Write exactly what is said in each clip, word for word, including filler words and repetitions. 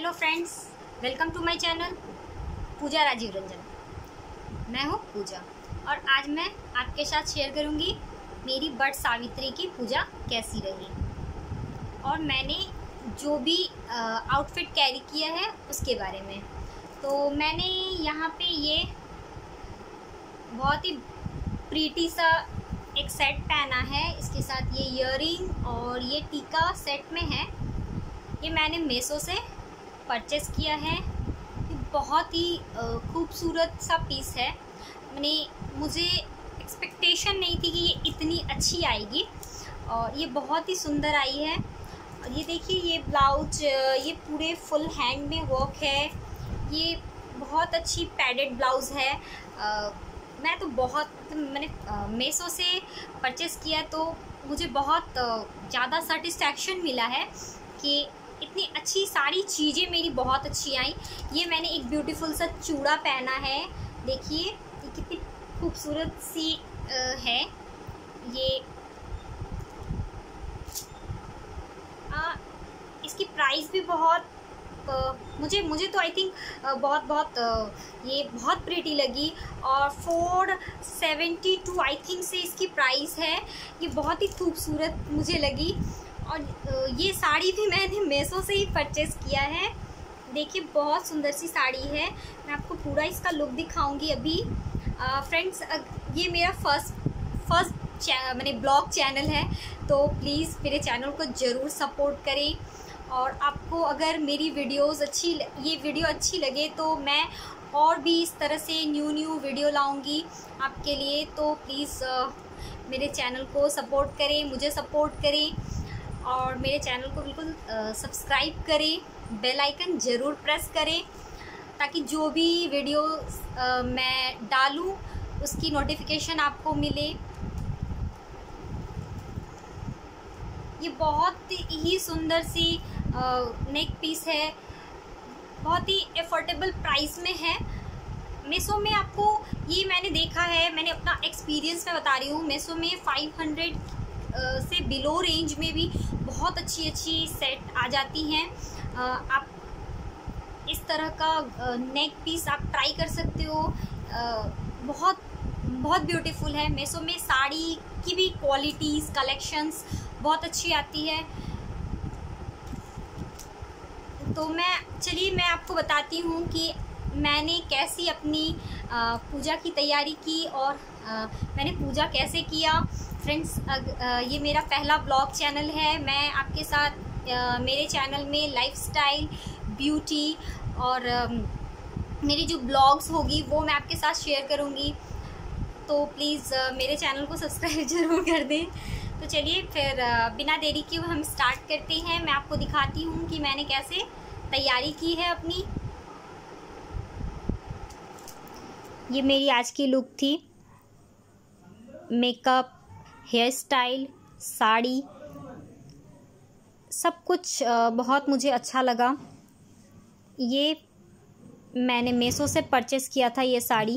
Hello friends, welcome to my channel Pooja Rajiv Ranjan. मैं हूँ पूजा और आज मैं आपके साथ शेयर करूँगी मेरी वट सावित्री की पूजा कैसी रही और मैंने जो भी आउटफिट कैरी किया है उसके बारे में। तो मैंने यहाँ पे ये बहुत ही प्रीटी सा एक सेट पहना है, इसके साथ ये इयररिंग और ये टीका सेट में है। ये मैंने मीशो से परचेस किया है। ये बहुत ही खूबसूरत सा पीस है। मैंने मुझे एक्सपेक्टेशन नहीं थी कि ये इतनी अच्छी आएगी और ये बहुत ही सुंदर आई है। और ये देखिए, ये ब्लाउज ये पूरे फुल हैंड में वर्क है। ये बहुत अच्छी पैडेड ब्लाउज़ है। आ, मैं तो बहुत मैंने मीशो से परचेस किया तो मुझे बहुत ज़्यादा सेटिस्फैक्शन मिला है कि इतनी अच्छी सारी चीज़ें मेरी बहुत अच्छी आई। ये मैंने एक ब्यूटीफुल सा चूड़ा पहना है। देखिए ये कितनी खूबसूरत सी है। ये आ, इसकी प्राइस भी बहुत आ, मुझे मुझे तो आई थिंक बहुत बहुत आ, ये बहुत प्रीटी लगी और four seventy two I think से इसकी प्राइस है। ये बहुत ही खूबसूरत मुझे लगी और ये साड़ी भी मैंने मीशो से ही परचेज़ किया है। देखिए बहुत सुंदर सी साड़ी है। मैं आपको पूरा इसका लुक दिखाऊंगी अभी। फ्रेंड्स, ये मेरा फर्स्ट फर्स्ट मैंने ब्लॉग चैनल है, तो प्लीज़ मेरे चैनल को ज़रूर सपोर्ट करें। और आपको अगर मेरी वीडियोस अच्छी ये वीडियो अच्छी लगे तो मैं और भी इस तरह से न्यू न्यू वीडियो लाऊंगी आपके लिए। तो प्लीज़ मेरे चैनल को सपोर्ट करें, मुझे सपोर्ट करें और मेरे चैनल को बिल्कुल सब्सक्राइब करें, बेल आइकन ज़रूर प्रेस करें ताकि जो भी वीडियो आ, मैं डालूं उसकी नोटिफिकेशन आपको मिले। ये बहुत ही सुंदर सी नेक पीस है, बहुत ही एफोर्डेबल प्राइस में है। मीशो में आपको ये मैंने देखा है, मैंने अपना एक्सपीरियंस में बता रही हूँ। मीशो में फाइव हंड्रेड से बिलो रेंज में भी बहुत अच्छी अच्छी सेट आ जाती हैं। आप इस तरह का नेक पीस आप ट्राई कर सकते हो। बहुत बहुत ब्यूटीफुल है। मीशो में साड़ी की भी क्वालिटीज़ कलेक्शंस बहुत अच्छी आती है। तो मैं चलिए मैं आपको बताती हूँ कि मैंने कैसी अपनी पूजा की तैयारी की और मैंने पूजा कैसे किया। फ्रेंड्स, ये मेरा पहला ब्लॉग चैनल है। मैं आपके साथ मेरे चैनल में लाइफस्टाइल, ब्यूटी और मेरी जो ब्लॉग्स होगी वो मैं आपके साथ शेयर करूँगी। तो प्लीज़ मेरे चैनल को सब्सक्राइब ज़रूर कर दें। तो चलिए फिर बिना देरी के हम स्टार्ट करते हैं। मैं आपको दिखाती हूँ कि मैंने कैसे तैयारी की है अपनी। ये मेरी आज की लुक थी। मेकअप, हेयर स्टाइल, साड़ी, सब कुछ बहुत मुझे अच्छा लगा। ये मैंने मीशो से परचेज़ किया था ये साड़ी।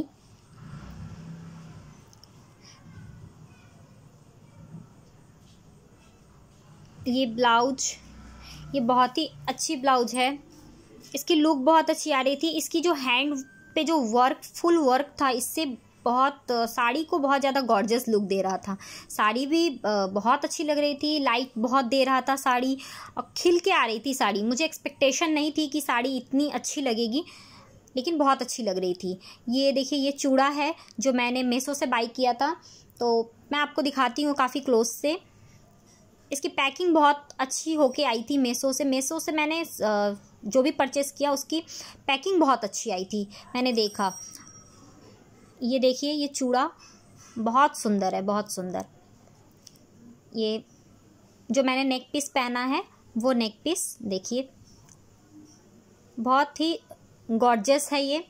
ये ब्लाउज, ये बहुत ही अच्छी ब्लाउज है। इसकी लुक बहुत अच्छी आ रही थी। इसकी जो हैंड पे जो वर्क, फुल वर्क था, इससे बहुत साड़ी को बहुत ज़्यादा गॉर्जियस लुक दे रहा था। साड़ी भी बहुत अच्छी लग रही थी, लाइट बहुत दे रहा था साड़ी और खिल के आ रही थी साड़ी। मुझे एक्सपेक्टेशन नहीं थी कि साड़ी इतनी अच्छी लगेगी, लेकिन बहुत अच्छी लग रही थी। ये देखिए, ये चूड़ा है जो मैंने मीशो से बाई किया था। तो मैं आपको दिखाती हूँ काफ़ी क्लोज से। इसकी पैकिंग बहुत अच्छी होके आई थी मीशो से। मीशो से मैंने जो भी परचेज़ किया उसकी पैकिंग बहुत अच्छी आई थी, मैंने देखा। ये देखिए, ये चूड़ा बहुत सुंदर है, बहुत सुंदर। ये जो मैंने नेक पीस पहना है वो नेक पीस देखिए, बहुत ही गॉर्जियस है। ये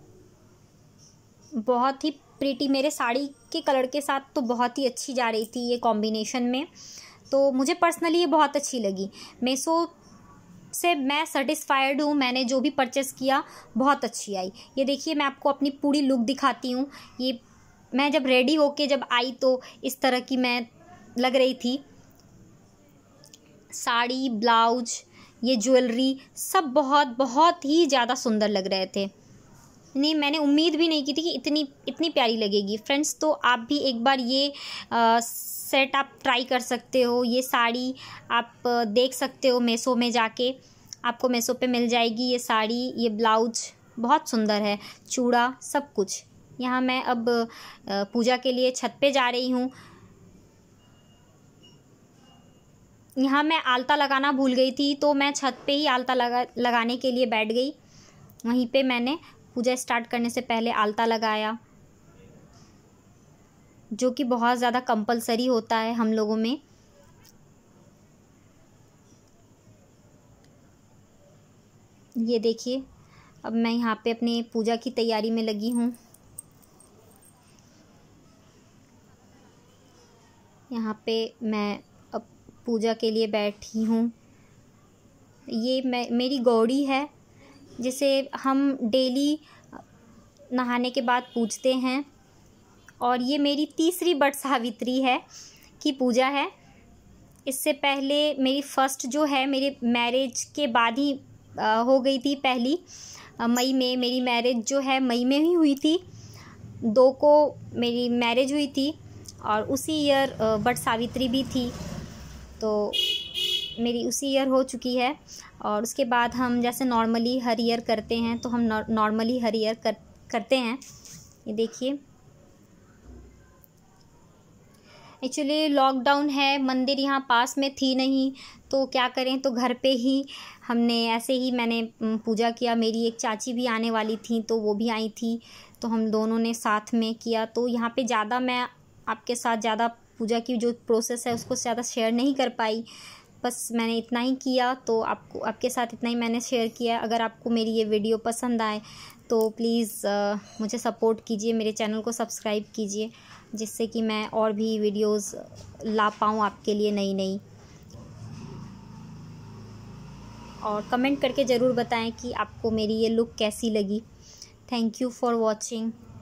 बहुत ही प्रीटी, मेरे साड़ी के कलर के साथ तो बहुत ही अच्छी जा रही थी ये कॉम्बिनेशन में। तो मुझे पर्सनली ये बहुत अच्छी लगी। मीशो से मैं सेटिस्फाइड हूँ। मैंने जो भी परचेस किया बहुत अच्छी आई। ये देखिए, मैं आपको अपनी पूरी लुक दिखाती हूँ। ये मैं जब रेडी होके जब आई तो इस तरह की मैं लग रही थी। साड़ी, ब्लाउज, ये ज्वेलरी सब बहुत बहुत ही ज़्यादा सुंदर लग रहे थे। नहीं, मैंने उम्मीद भी नहीं की थी कि इतनी इतनी प्यारी लगेगी फ्रेंड्स। तो आप भी एक बार ये आ, सेट आप ट्राई कर सकते हो। ये साड़ी आप देख सकते हो मीशो में जाके, आपको मीशो पे मिल जाएगी ये साड़ी। ये ब्लाउज बहुत सुंदर है, चूड़ा सब कुछ। यहाँ मैं अब पूजा के लिए छत पे जा रही हूँ। यहाँ मैं आलता लगाना भूल गई थी, तो मैं छत पे ही आलता लगा लगाने के लिए बैठ गई। वहीं पे मैंने पूजा स्टार्ट करने से पहले आलता लगाया, जो कि बहुत ज़्यादा कंपलसरी होता है हम लोगों में। ये देखिए, अब मैं यहाँ पे अपने पूजा की तैयारी में लगी हूँ। यहाँ पे मैं अब पूजा के लिए बैठी हूँ। ये मैं मेरी गौड़ी है, जिसे हम डेली नहाने के बाद पूजते हैं। और ये मेरी तीसरी बट सावित्री है की पूजा है। इससे पहले मेरी फर्स्ट जो है मेरे मैरिज के बाद ही आ, हो गई थी। पहली मई में मेरी मैरिज जो है मई में ही हुई थी। दो को मेरी मैरिज हुई थी और उसी ईयर बट सावित्री भी थी, तो मेरी उसी ईयर हो चुकी है। और उसके बाद हम जैसे नॉर्मली हर ईयर करते हैं, तो हम नॉर्मली हर ईयर कर करते हैं। ये देखिए, एक्चुअली लॉकडाउन है, मंदिर यहाँ पास में थी नहीं, तो क्या करें, तो घर पे ही हमने ऐसे ही मैंने पूजा किया। मेरी एक चाची भी आने वाली थी, तो वो भी आई थी, तो हम दोनों ने साथ में किया। तो यहाँ पे ज़्यादा मैं आपके साथ ज़्यादा पूजा की जो प्रोसेस है उसको ज़्यादा शेयर नहीं कर पाई। बस मैंने इतना ही किया, तो आपको आपके साथ इतना ही मैंने शेयर किया। अगर आपको मेरी ये वीडियो पसंद आए तो प्लीज़ मुझे सपोर्ट कीजिए, मेरे चैनल को सब्सक्राइब कीजिए, जिससे कि मैं और भी वीडियोस ला पाऊँ आपके लिए नई नई। और कमेंट करके ज़रूर बताएं कि आपको मेरी ये लुक कैसी लगी। Thank you for watching.